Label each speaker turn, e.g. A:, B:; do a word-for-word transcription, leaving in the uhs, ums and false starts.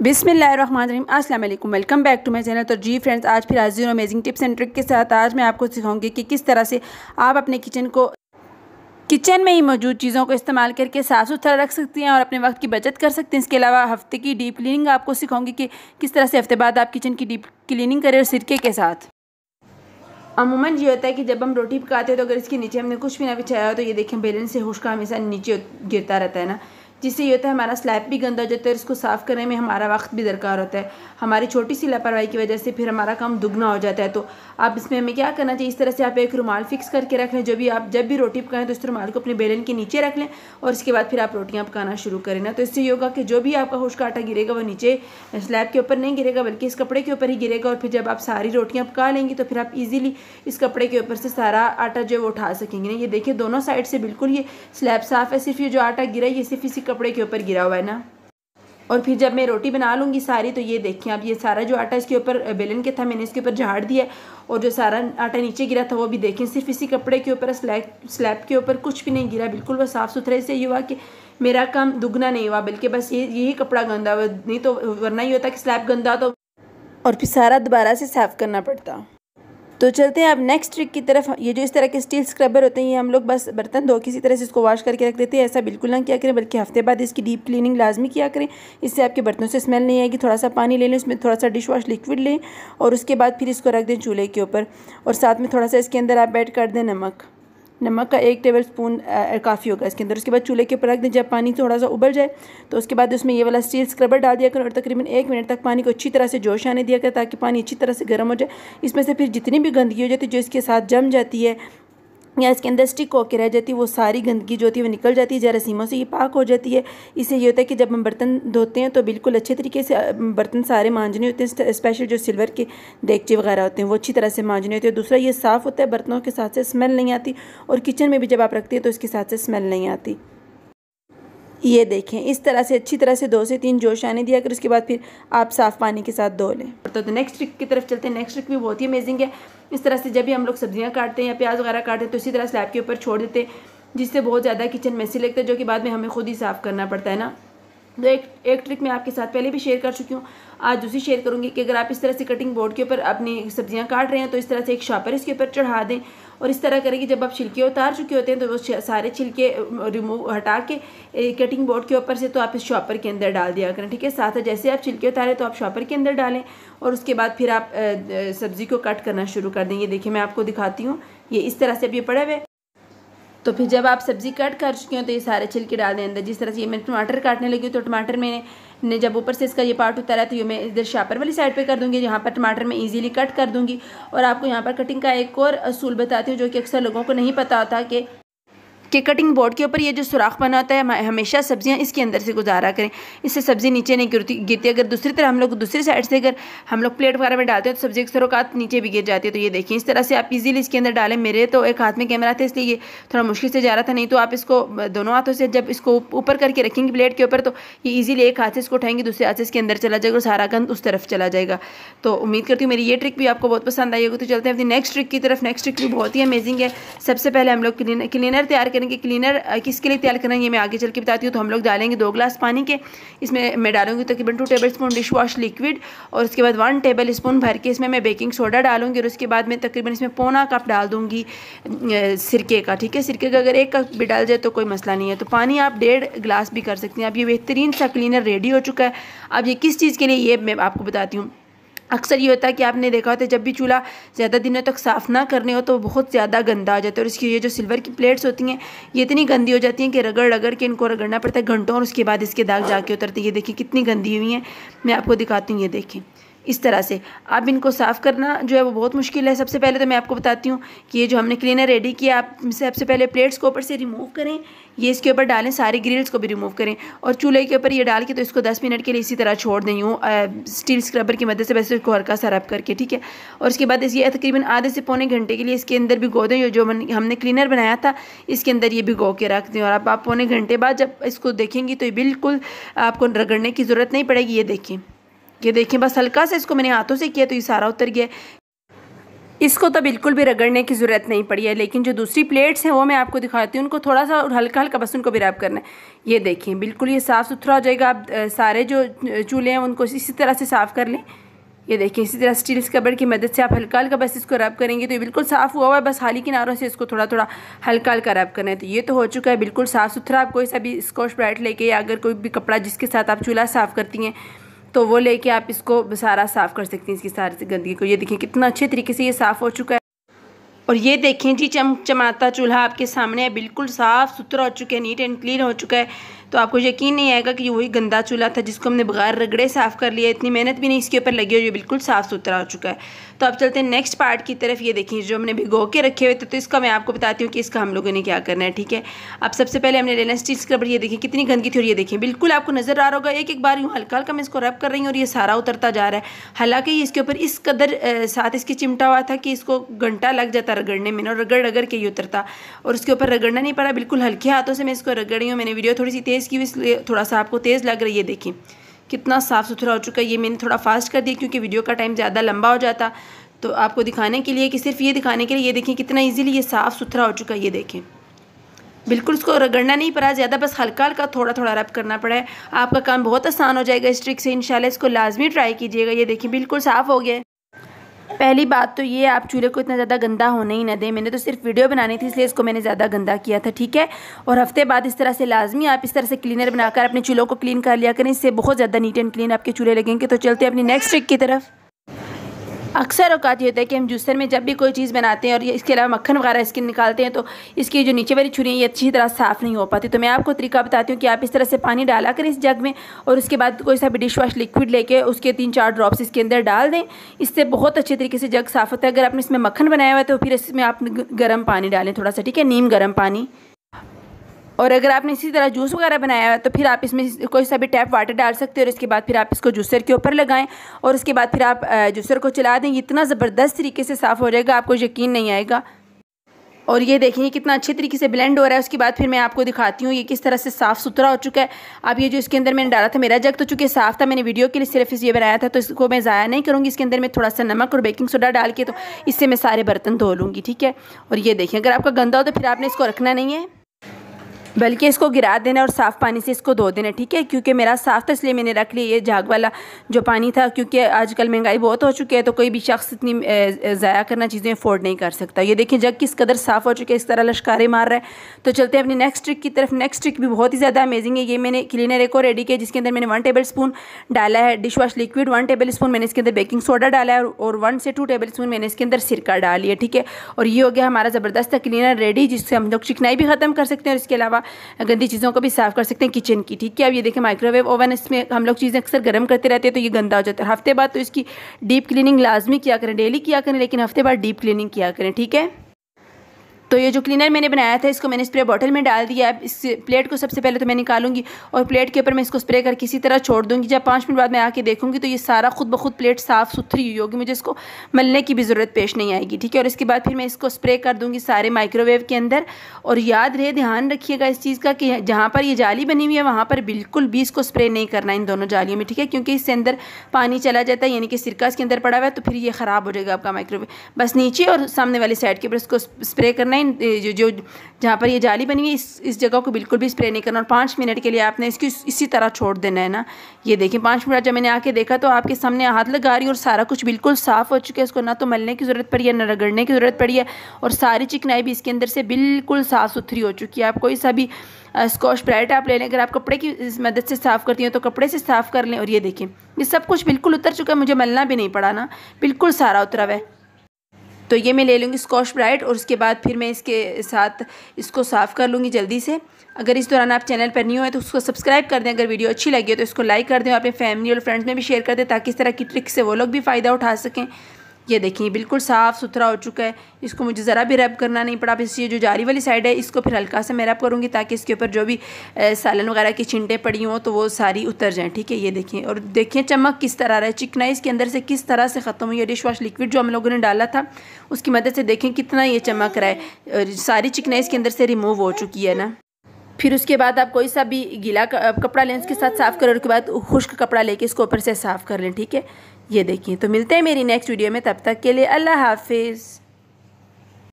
A: बिस्मिल्लाहिर्रहमानिर्रहीम अस्सलाम वालेकुम, welcome back to my channel. तो जी फ्रेंड्स, आज फिर हाजिर हूँ अमेजिंग टिप्स एंड ट्रिक के साथ। आज मैं आपको सिखाऊंगी कि किस तरह से आप अपने किचन को किचन में ही मौजूद चीज़ों को इस्तेमाल करके साफ़ सुथरा रख सकती हैं और अपने वक्त की बचत कर सकते हैं। इसके अलावा हफ्ते की डीप क्लीनिंग आपको सिखाऊंगी कि किस तरह से हफ्ते बाद आप किचन की डीप क्लीनिंग करें और सिरके के साथ। अमूमन ये होता है कि जब हम रोटी पकाते हैं तो अगर इसके नीचे हमने कुछ भी ना बिछाया हो तो ये देखें बेलन से हुश का हमेशा नीचे गिरता रहता है ना, जिससे ये होता है हमारा स्लैब भी गंदा हो जाता है और इसको साफ़ करने में हमारा वक्त भी दरकार होता है। हमारी छोटी सी लापरवाही की वजह से फिर हमारा काम दुगना हो जाता है। तो आप इसमें हमें क्या करना चाहिए, इस तरह से आप एक रुमाल फिक्स करके रख लें। जो भी आप जब भी रोटी पकाएं तो इस रुमाल को अपने बेलन के नीचे रख लें और इसके बाद फिर आप रोटियाँ पकाना शुरू करें ना। तो इससे ये होगा कि जो भी आपका खुश्क आटा गिरेगा वो नीचे स्लैब के ऊपर नहीं गिरेगा बल्कि इस कपड़े के ऊपर ही गिरेगा। और फिर जब आप सारी रोटियाँ पका लेंगी तो फिर आप ईजिली इस कपड़े के ऊपर से सारा आटा जो है वो उठा सकेंगे ना। ये देखिए दोनों साइड से बिल्कुल ये स्लैब साफ़ है, सिर्फ ये जो आटा गिरा है ये सिर्फ इसी कपड़े के ऊपर गिरा है ना। और फिर जब मैं रोटी बना लूँगी सारी तो ये देखिए अब ये सारा जो आटा इसके ऊपर बेलन के था मैंने इसके ऊपर झाड़ दिया और जो सारा आटा नीचे गिरा था वो भी देखें सिर्फ इसी कपड़े के ऊपर, स्लैब स्लैब के ऊपर कुछ भी नहीं गिरा। बिल्कुल वो साफ़ सुथरे से ये हुआ कि मेरा काम दुगना नहीं हुआ बल्कि बस ये यही कपड़ा गंदा हुआ, नहीं तो वरना ये होता कि स्लैब गंदा तो और फिर सारा दोबारा से साफ़ करना पड़ता। तो चलते हैं अब नेक्स्ट ट्रिक की तरफ। ये जो इस तरह के स्टील स्क्रबर होते हैं ये हम लोग बस बर्तन धो किसी तरह से इसको वॉश करके रख देते हैं। ऐसा बिल्कुल ना किया करें बल्कि हफ्ते बाद इसकी डीप क्लीनिंग लाजमी किया करें। इससे आपके बर्तनों से स्मेल नहीं आएगी। थोड़ा सा पानी ले लें, उसमें थोड़ा सा डिश वॉश लिक्विड लें और उसके बाद फिर इसको रख दें चूल्हे के ऊपर और साथ में थोड़ा सा इसके अंदर आप ऐड कर दें नमक। नमक का एक टेबल स्पून काफ़ी होगा इसके अंदर। उसके बाद चूल्हे के ऊपर रख दें। जब पानी थोड़ा सा उबल जाए तो उसके बाद उसमें ये वाला स्टील स्क्रबर डाल दिया करें और तकरीबन एक मिनट तक पानी को अच्छी तरह से जोश आने दिया करें ताकि पानी अच्छी तरह से गर्म हो जाए। इसमें से फिर जितनी भी गंदगी हो जाती है जो इसके साथ जम जाती है या इसके अंदर स्टिक होकर रह जाती है वो सारी गंदगी जो होती है वो निकल जाती है, जरासीमों से ये पाक हो जाती है। इससे ये होता है कि जब हम बर्तन धोते हैं तो बिल्कुल अच्छे तरीके से बर्तन सारे मांजने होते हैं। स्पेशल जो सिल्वर के देगचे वगैरह होते हैं वो अच्छी तरह से मांजने होते हैं। दूसरा ये साफ़ होता है, बर्तनों के साथ से स्मेल नहीं आती और किचन में भी जब आप रखते हैं तो इसके साथ से स्मेल नहीं आती। ये देखें इस तरह से अच्छी तरह से दो से तीन जोश आने दिया कर उसके बाद फिर आप साफ़ पानी के साथ धो लें। तो, तो नेक्स्ट ट्रिक की तरफ चलते हैं। नेक्स्ट ट्रिक भी बहुत ही अमेजिंग है। इस तरह से जब भी हम लोग सब्जियां काटते हैं या प्याज वगैरह काटते हैं तो इसी तरह स्लैब के ऊपर छोड़ देते हैं जिससे बहुत ज़्यादा किचन मेसी लगता है जो कि बाद में हमें खुद ही साफ़ करना पड़ता है ना। तो एक एक ट्रिक मैं आपके साथ पहले भी शेयर कर चुकी हूँ, आज दूसरी शेयर करूँगी कि अगर आप इस तरह से कटिंग बोर्ड के ऊपर अपनी सब्जियां काट रहे हैं तो इस तरह से एक शॉपर इसके ऊपर चढ़ा दें और इस तरह करें कि जब आप छिलके उतार चुके होते हैं तो वो सारे छिलके रिमूव हटा के कटिंग बोर्ड के ऊपर से तो आप इस शॉपर के अंदर डाल दिया करें। ठीक है, साथ ही जैसे आप छिलके उतारें तो आप शॉपर के अंदर डालें और उसके बाद फिर आप सब्ज़ी को कट करना शुरू कर दें। ये देखिए मैं आपको दिखाती हूँ, ये इस तरह से अब ये पड़े हुए। तो फिर जब आप सब्ज़ी कट कर चुके हो तो ये सारे छिलके डाल दें अंदर। जिस तरह से ये मैं टमाटर काटने लगी तो टमाटर मैंने ने जब ऊपर से इसका ये पार्ट उतारा तो ये मैं इधर शापर वाली साइड पे कर दूंगी, यहाँ पर टमाटर मैं इजीली कट कर दूंगी। और आपको यहाँ पर कटिंग का एक और असूल बताती हूँ जो कि अक्सर लोगों को नहीं पता होता कि कि कटिंग बोर्ड के ऊपर ये जो सुराख बना होता है हमेशा सब्जियां इसके अंदर से गुजारा करें, इससे सब्ज़ी नीचे नहीं गिरती गिरती अगर दूसरी तरह हम लोग दूसरी साइड से अगर हम लोग प्लेट वगैरह में डालते हैं तो सब्जी के सरोकात नीचे भी गिर जाती है। तो ये देखिए इस तरह से आप इजीली इसके अंदर डालें। मेरे तो एक हाथ में कैमरा था इसलिए ये थोड़ा मुश्किल से जा रहा था, नहीं तो आप इसको दोनों हाथों से जब इसको ऊपर करके रखेंगे प्लेट के ऊपर तो ये ईजिली एक हाथ से इसको उठाएंगे दूसरे हाथ से इसके अंदर चला जाएगा और सारा गंद उस तरफ चला जाएगा। तो उम्मीद करती हूँ मेरी ये ट्रिक भी आपको बहुत पसंद आई होगी। तो चलते हैं अपनी नेक्स्ट ट्रिक की तरफ। नेक्स्ट ट्रिक भी बहुत ही अमेजिंग है। सबसे पहले हम लोग क्लीनर तैयार करेंगे। क्लीनर किसके लिए तैयार करना है ये मैं आगे चल के बताती हूँ। तो हम लोग डालेंगे दो ग्लास पानी के, इसमें मैं डालूंगी तकरीबन two tablespoon dish wash liquid और उसके बाद वन टेबल स्पून भर के इसमें मैं बेकिंग सोडा डालूंगी और उसके बाद मैं तकरीबन इसमें पौना कप डाल दूंगी सिरके का। ठीक है, सिरके का अगर एक कप भी डाल जाए तो कोई मसला नहीं है। तो पानी आप डेढ़ गिलास भी कर सकती हैं। अब ये बेहतरीन सा क्लीनर रेडी हो चुका है। अब ये किस चीज़ के लिए ये मैं आपको बताती हूँ। अक्सर ये होता है कि आपने देखा होता है जब भी चूल्हा ज़्यादा दिनों तक साफ़ ना करने हो तो बहुत ज़्यादा गंदा हो जाता है और इसकी ये जो सिल्वर की प्लेट्स होती हैं ये इतनी गंदी हो जाती हैं कि रगड़ रगड़ के इनको रगड़ना पड़ता है घंटों और उसके बाद इसके दाग जाके उतरते हैं। ये देखिए कितनी गंदी हुई हैं, मैं आपको दिखाती हूँ। ये देखें इस तरह से अब इनको साफ़ करना जो है वो बहुत मुश्किल है। सबसे पहले तो मैं आपको बताती हूँ कि ये जो हमने क्लीनर रेडी किया आप सबसे पहले प्लेट्स को ऊपर से रिमूव करें, ये इसके ऊपर डालें, सारी ग्रिल्स को भी रिमूव करें और चूल्हे के ऊपर ये डाल के तो इसको दस मिनट के लिए इसी तरह छोड़ दें यूँ स्टील स्क्रबर की मदद से, वैसे इसको हल्का सा रब करके। ठीक है, और उसके बाद इस ये तकरीबन आधे से पौने घंटे के लिए इसके अंदर भिगो दें। जो हमने क्लीनर बनाया था इसके अंदर ये भिगो के रख दें और अब आप पौने घंटे बाद जब इसको देखेंगी तो ये बिल्कुल आपको रगड़ने की ज़रूरत नहीं पड़ेगी। ये देखें ये देखें बस हल्का से इसको मैंने हाथों से किया तो ये सारा उतर गया। इसको तो बिल्कुल भी रगड़ने की ज़रूरत नहीं पड़ी है, लेकिन जो दूसरी प्लेट्स हैं वो मैं आपको दिखाती हूँ। उनको थोड़ा सा और हल्का हल्का बस उनको भी रब करना है। ये देखिए बिल्कुल ये साफ़ सुथरा हो जाएगा। आप सारे जो चूल्हे हैं उनको इसी तरह से साफ़ कर लें। ये देखिए इसी तरह स्टील स्क्रबर की मदद से आप हल्का हल्का बस इसको रब करेंगे तो ये बिल्कुल साफ़ हुआ हुआ है। बस खाली किनारों से इसको थोड़ा थोड़ा हल्का हल्का रब करना है। तो ये तो हो चुका है बिल्कुल साफ़ सुथरा। आप कोई सा भी स्कॉच ब्राइट लेके या अगर कोई भी कपड़ा जिसके साथ आप चूल्हा साफ़ करती हैं तो वो लेके आप इसको सारा साफ़ कर सकती हैं, इसकी सारी गंदगी को। ये देखिए कितना अच्छे तरीके से ये साफ़ हो चुका है। और ये देखें जी चमचमाता चूल्हा आपके सामने है, बिल्कुल साफ़ सुथरा हो चुका है, नीट एंड क्लीन हो चुका है। तो आपको यकीन नहीं आएगा कि वही गंदा चूल्हा था जिसको हमने बगैर रगड़े साफ़ कर लिया। इतनी मेहनत भी नहीं इसके ऊपर लगी और ये बिल्कुल साफ़ सुथरा हो चुका है। तो अब चलते हैं नेक्स्ट पार्ट की तरफ। ये देखिए जो हमने भिगो के रखे हुए थे तो इसका मैं आपको बताती हूँ कि इसका हम लोगों ने क्या करना है, ठीक है। अब सबसे पहले हमने लेना स्टील स्क्रबर। ये देखिए कितनी गंदगी थी और ये देखिए बिल्कुल आपको नज़र आ रहा होगा एक एक बार यूँ हल्का हल्का मैं इसको रब कर रही हूँ और ये सारा उतरता जा रहा है। हालाँकि इसके ऊपर इस कदर साथ इसकी चिमटा हुआ था कि इसको घंटा लग जाता रगड़ने में और रगड़ रगड़ के ये उतरता, और उसके ऊपर रगड़ना नहीं पड़ा। बिल्कुल हल्के हाथों से मैं इसको रगड़ रही हूँ। मैंने वीडियो थोड़ी सी तेज़ की हुई इसलिए थोड़ा सा आपको तेज़ लग रही है। देखिए कितना साफ़ सुथरा हो चुका है। ये मैंने थोड़ा फास्ट कर दिया क्योंकि वीडियो का टाइम ज़्यादा लंबा हो जाता, तो आपको दिखाने के लिए कि सिर्फ ये दिखाने के लिए। ये देखिए कितना इजीली ये साफ़ सुथरा हो चुका है। ये देखें बिल्कुल उसको रगड़ना नहीं पड़ा ज़्यादा, बस हल्का हल्का थोड़ा थोड़ा रब करना पड़ा है। आपका काम बहुत आसान हो जाएगा इस ट्रिक से। इंशाल्लाह इसको लाजमी ट्राई कीजिएगा। ये देखिए बिल्कुल साफ़ हो गया है। पहली बात तो ये आप चूल्हे को इतना ज़्यादा गंदा होने ही ना दें। मैंने तो सिर्फ वीडियो बनानी थी इसलिए इसको मैंने ज़्यादा गंदा किया था, ठीक है। और हफ्ते बाद इस तरह से लाजमी आप इस तरह से क्लीनर बनाकर अपने चूल्हों को क्लीन कर लिया करें। इससे बहुत ज़्यादा नीट एंड क्लीन आपके चूल्हे लगेंगे। तो चलते हैं अपनी नेक्स्ट ट्रिक की तरफ। अक्सर औकात ये होता है कि हम जूसर में जब भी कोई चीज़ बनाते हैं और ये इसके अलावा मक्खन वगैरह इसके निकालते हैं तो इसकी जो नीचे वाली छुरी है ये अच्छी तरह साफ़ नहीं हो पाती। तो मैं आपको तरीका बताती हूँ कि आप इस तरह से पानी डाला करें इस जग में और उसके बाद कोई सा भी डिश वॉश लिक्विड लेके उसके तीन चार ड्रॉप्स इसके अंदर डाल दें। इससे बहुत अच्छे तरीके से जग साफ़ होता है। अगर आपने इसमें मक्खन बनाया हुआ है तो फिर इसमें आप गर्म पानी डालें थोड़ा सा, ठीक है, नीम गर्म पानी। और अगर आपने इसी तरह जूस वगैरह बनाया है तो फिर आप इसमें कोई सा भी टैप वाटर डाल सकते हो और इसके बाद फिर आप इसको जूसर के ऊपर लगाएं और उसके बाद फिर आप जूसर को चला दें। इतना ज़बरदस्त तरीके से साफ़ हो जाएगा, आपको यकीन नहीं आएगा। और ये देखिए कितना अच्छे तरीके से ब्लेंड हो रहा है। उसके बाद फिर मैं आपको दिखाती हूँ ये किस तरह से साफ़ सुथरा हो चुका है। अब ये जो इसके अंदर मैंने डाला था, मेरा जग तो चूँकि साफ़ था, मैंने वीडियो के लिए सिर्फ ये बनाया था तो इसको मैं ज़ाया नहीं करूँगी। इसके अंदर मैं थोड़ा सा नमक और बेकिंग सोडा डाल के तो इससे मैं सारे बर्तन धो लूँगी, ठीक है। और ये देखिए अगर आपका गंदा हो तो फिर आपने इसको रखना नहीं है बल्कि इसको गिरा देना और साफ़ पानी से इसको धो देना, ठीक है। क्योंकि मेरा साफ़ था इसलिए मैंने रख लिया ये झाग वाला जो पानी था, क्योंकि आजकल महंगाई बहुत हो चुकी है तो कोई भी शख्स इतनी ज़ाया करना चीज़ें अफोर्ड नहीं कर सकता। ये देखिए जग किस कदर साफ़ हो चुके हैं, इस तरह लश्कारे मार रहा है। तो चलते हैं अपनी नेक्स्ट ट्रिक की तरफ। नेक्स्ट ट्रिक भी बहुत ही ज़्यादा अमेजिंग है। ये मैंने क्लीनर एक और रेडी किया जिसके अंदर मैंने वन टेबल स्पून डाला है dish wash liquid, one tablespoon मैंने इसके अंदर बेकिंग सोडा डाला है और वन से टू टेबल स्पून मैंने इसके अंदर सिरका डाल लिया, ठीक है। और ये हो गया हमारा ज़बरदस्त क्लीनर रेडी जिससे हम लोग चिकनाई भी ख़त्म कर सकते हैं और इसके अलावा गंदी चीज़ों को भी साफ़ कर सकते हैं किचन की, ठीक है। अब ये देखें माइक्रोवेव ओवन, इसमें हम लोग चीज़ें अक्सर गर्म करते रहते हैं तो ये गंदा हो जाता है। हफ्ते बाद तो इसकी डीप क्लीनिंग लाजमी किया करें, डेली किया करें, लेकिन हफ्ते बाद डीप क्लीनिंग किया करें, ठीक है। तो ये जो क्लीनर मैंने बनाया था इसको मैंने स्प्रे बॉटल में डाल दिया। अब इस प्लेट को सबसे पहले तो मैं निकालूंगी और प्लेट के ऊपर मैं इसको स्प्रे करके इसी तरह छोड़ दूंगी। जब पाँच मिनट बाद मैं आके देखूंगी तो ये सारा खुद ब खुद प्लेट साफ़ सुथरी हुई होगी, मुझे इसको मलने की भी ज़रूरत पेश नहीं आएगी, ठीक है। और इसके बाद फिर मैं इसको स्प्रे कर दूँगी सारे माइक्रोवेव के अंदर। और याद रहे, ध्यान रखिएगा इस चीज़ का कि जहाँ पर ये जाली बनी हुई है वहाँ पर बिल्कुल भी इसको स्प्रे नहीं करना इन दोनों जालियों में, ठीक है, क्योंकि इससे अंदर पानी चला जाता है, यानी कि सिरका इसके अंदर पड़ा हुआ है तो फिर ये ख़राब हो जाएगा आपका माइक्रोवेव। बस नीचे और सामने वाली साइड के ऊपर इसको स्प्रे करना है, जो जो जहाँ पर ये जाली बनी है इस इस जगह को बिल्कुल भी स्प्रे नहीं करना। और पाँच मिनट के लिए आपने इसकी इसी तरह छोड़ देना है ना। ये देखिए पाँच मिनट जब मैंने आके देखा तो आपके सामने हाथ लगा रही हूँ और सारा कुछ बिल्कुल साफ़ हो चुका है। इसको ना तो मलने की ज़रूरत पड़ी है ना रगड़ने की ज़रूरत पड़ी है और सारी चिकनाई भी इसके अंदर से बिल्कुल साफ़ सुथरी हो चुकी है। आप कोई सा भी स्कॉच ब्राइट आप ले लें, अगर आप कपड़े की मदद से साफ़ करती हैं तो कपड़े से साफ़ कर लें। और ये देखें ये सब कुछ बिल्कुल उतर चुका है, मुझे मलना भी नहीं पड़ा ना, बिल्कुल सारा उतरा हुआ है। तो ये मैं ले लूँगी स्कॉच ब्राइट और उसके बाद फिर मैं इसके साथ इसको साफ़ कर लूँगी जल्दी से। अगर इस दौरान आप चैनल पर न्यू है तो उसको सब्सक्राइब कर दें, अगर वीडियो अच्छी लगी है तो इसको लाइक कर दें, अपने फैमिली और फ्रेंड्स में भी शेयर कर दें ताकि इस तरह की ट्रिक से वो लोग भी फ़ायदा उठा सकें। ये देखिए बिल्कुल साफ़ सुथरा हो चुका है, इसको मुझे ज़रा भी रब करना नहीं पड़ा। इस ये जो जाली वाली साइड है इसको फिर हल्का सा मैं रब करूँगी ताकि इसके ऊपर जो भी सालन वगैरह की छिंटे पड़ी हों तो वो सारी उतर जाएँ, ठीक है। ये देखिए और देखिए चमक किस तरह रहा है, चिकनाई इसके अंदर से किस तरह से ख़त्म हुई है। डिश वॉश लिक्विड जो हम लोगों ने डाला था उसकी मदद से देखें कितना ये चमक रहा है, सारी चिकनाई इसके अंदर से रिमूव हो चुकी है ना। फिर उसके बाद आप कोई सा भी गीला कपड़ा लें उसके साथ साफ़ करें और उसके बाद खुश्क कपड़ा लेके इसको ऊपर से साफ़ कर लें, ठीक है। ये देखिए। तो मिलते हैं मेरी नेक्स्ट वीडियो में, तब तक के लिए अल्लाह हाफिज़।